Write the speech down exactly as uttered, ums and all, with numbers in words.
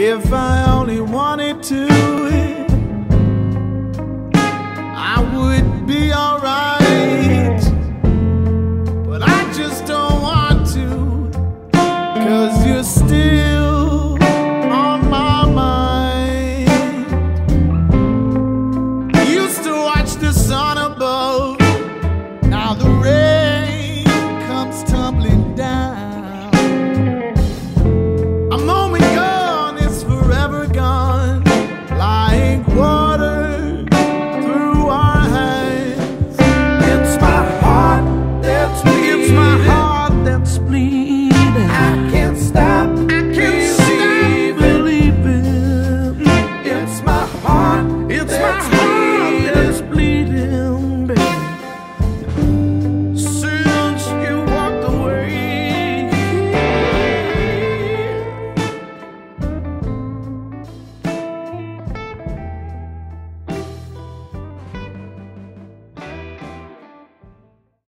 If I only wanted to, I would be alright. But I just don't want to, 'cause you're still